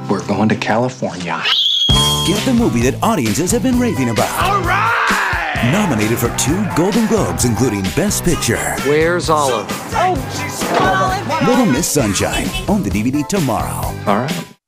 We're going to California. Get the movie that audiences have been raving about. All right! Nominated for 2 Golden Globes, including Best Picture. Where's Olive? Oh, Olive. Little Miss Sunshine. On the DVD tomorrow. All right.